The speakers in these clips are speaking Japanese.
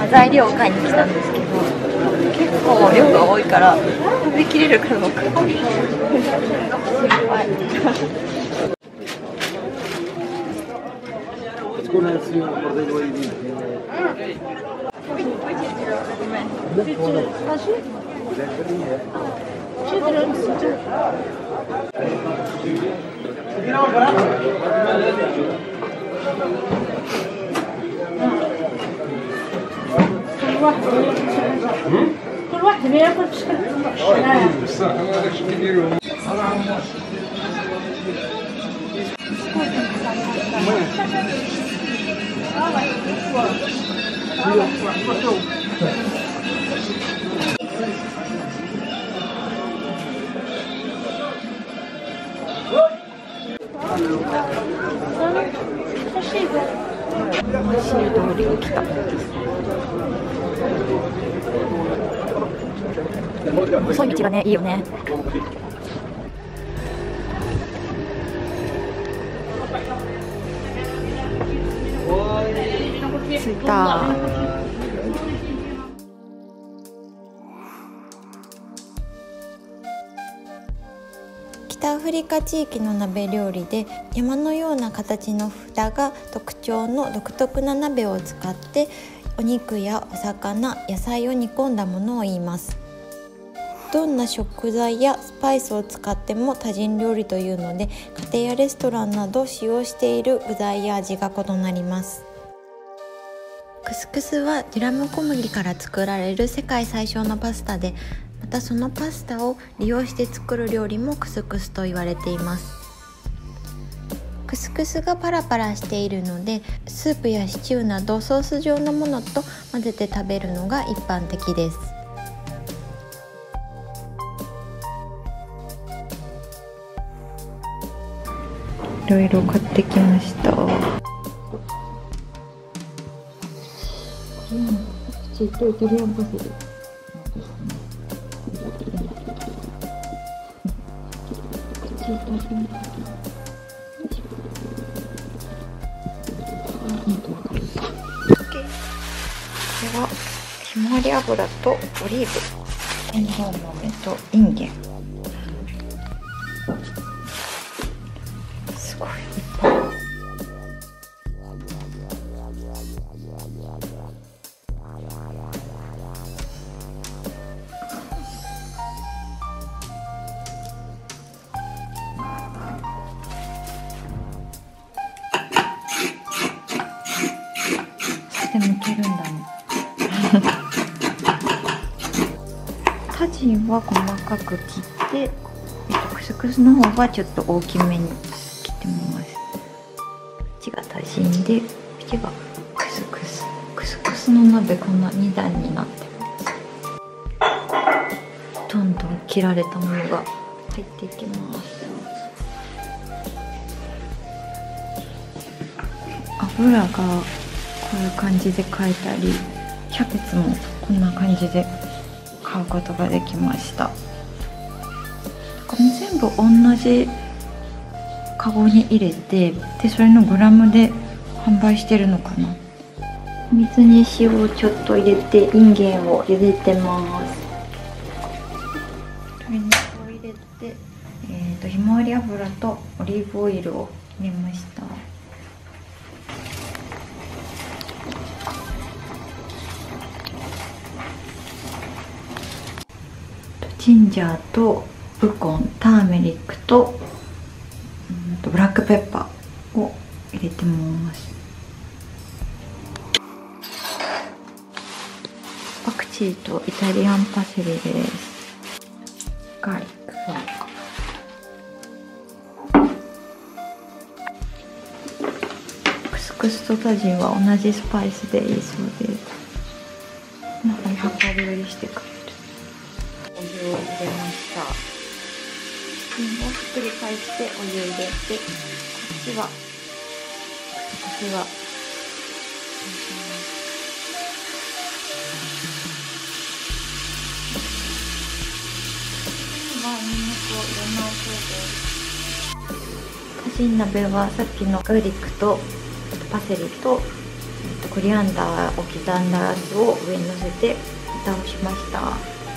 材料を買いに来たんですけど、結構量が多いから食べきれるかどうか心配。 كل واحد بياكل بشكل 通りに来た。細い道がね、いいよね。着いた。 北アフリカ地域の鍋料理で、山のような形の蓋が特徴の独特な鍋を使ってお肉やお魚、野菜を煮込んだものを言います。どんな食材やスパイスを使っても多人料理というので、家庭やレストランなど使用している具材や味が異なります。クスクスはデュラム小麦から作られる世界最小のパスタで、またそのパスタを利用して作る料理もクスクスと言われています。クスクスがパラパラしているので、スープやシチューなどソース状のものと混ぜて食べるのが一般的です。 いろいろ買ってきました。イタリアンパセリ。これはひまわり油とオリーブ、天然豆とインゲン。すごいいっぱい。でも切るんだね。タジンは細かく切って、クスクスの方はちょっと大きめに切ってみます。こっちがタジンで、こっちがクスクス。クスクスの鍋こんな2段になってます。どんどん切られたものが入っていきます。油がこういう感じで買えたり、キャベツもこんな感じで買うことができました。これ全部同じカゴに入れて、でそれのグラムで販売してるのかな。水に塩をちょっと入れて、インゲンを茹でてます。鶏肉を入れて、ひまわり油とオリーブオイルを入れました。ジンジャーとウコン、ターメリックとブラックペッパーを入れてます。パクチーとイタリアンパセリです。ガーリック。クスクスとタジンは同じスパイスでいいそうです。中に量り売りしてくれる。お湯を入れました。もうひっくり返してお湯入れて、こっちはクスクスがニンニクを入れます。タジン鍋はさっきのガーリックとパセリとコリアンダーを刻んだやつを上にのせて蓋をしました。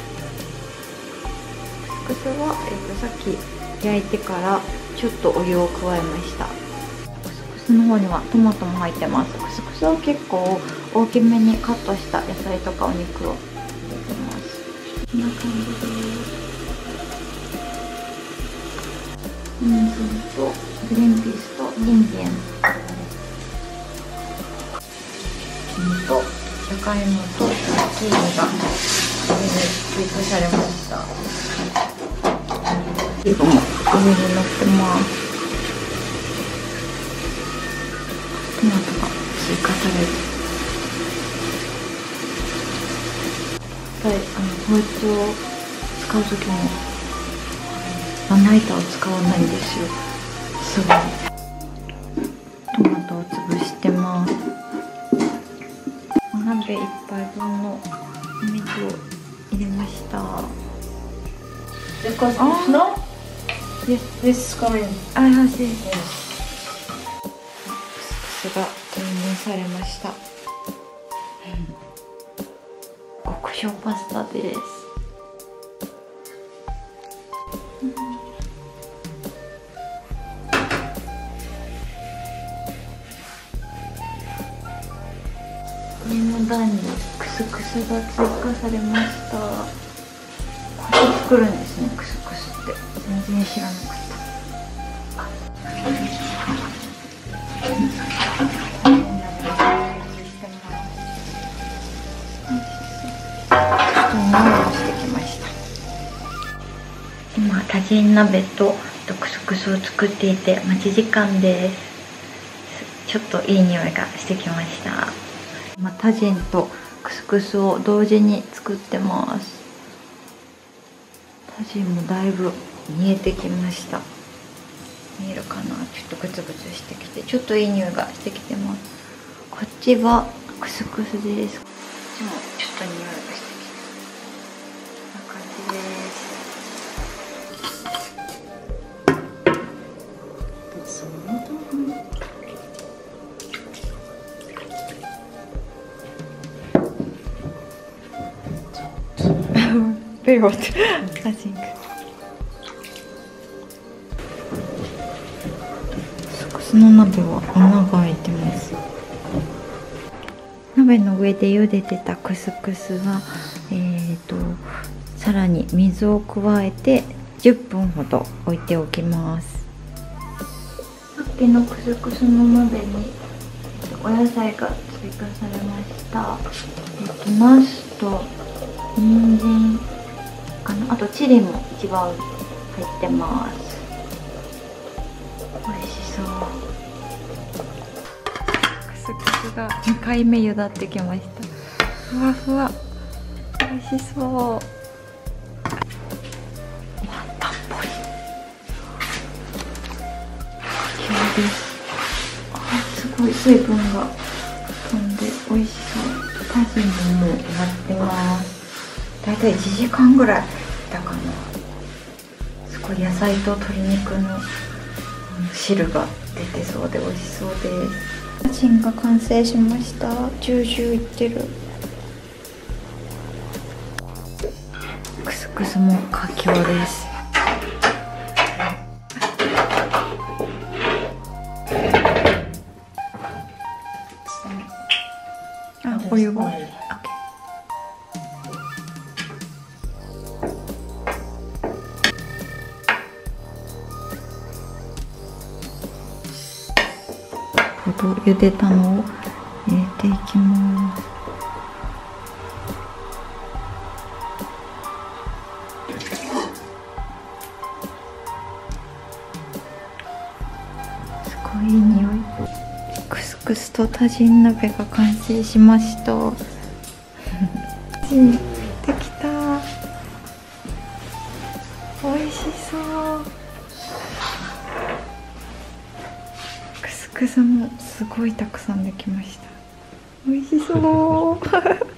クスクスは、さっき焼いてからちょっとお湯を加えました。クスクスの方にはトマトも入ってます。クスクスは結構大きめにカットした野菜とかお肉を入れてます。こんな感じです。人参とグリーンピースとインゲンとじゃがいもとズッキーニが上に追加されました。リブも上に乗ってます。トマトが追加される。包丁を使う時もまな板を使わないんですよ。すごい。トマトを潰してます。お鍋1杯分のお水を入れました。 Because no, this is coming. あ、よし。クスクスが投入されました。極小パスタです。上の段にクスクスが追加されました。これを作るんですね、クスクスって。全然知らなかった。今タジン鍋とクスクスを作っていて待ち時間です。ちょっといい匂いがしてきました。今タジンとクスクスを同時に作ってます。タジンもだいぶ煮えてきました。見えるかな、ちょっとグツグツしてきてちょっといい匂いがしてきてます。こっちはクスクスです。こっちもちょっと匂いがしてきてこんな感じです。Very hot, I think. クスクスの鍋は穴が開いてます。鍋の上で茹でてたクスクスは、さらに水を加えて10分ほど置いておきます。さっきのクスクスの鍋にお野菜が追加されました。ナスと人参、あとチリも一番入ってます。美味しそう。クスクスが2回目茹だってきました。ふわふわ、美味しそう。ワンタンポリ今日です。すごい水分が飛んで美味しそう。タジンももう終わってます。だいたい1時間ぐらいだかな。すごい野菜と鶏肉の汁が出てそうで美味しそうです。タジンが完成しました。ジュージューいってる。クスクスも佳境です。あ、お湯が。茹でたのを入れていきます。すごいいい匂い。クスクスとタジン鍋が完成しました。できた。美味しそう。クスクスもすごいたくさんできました。美味しそう。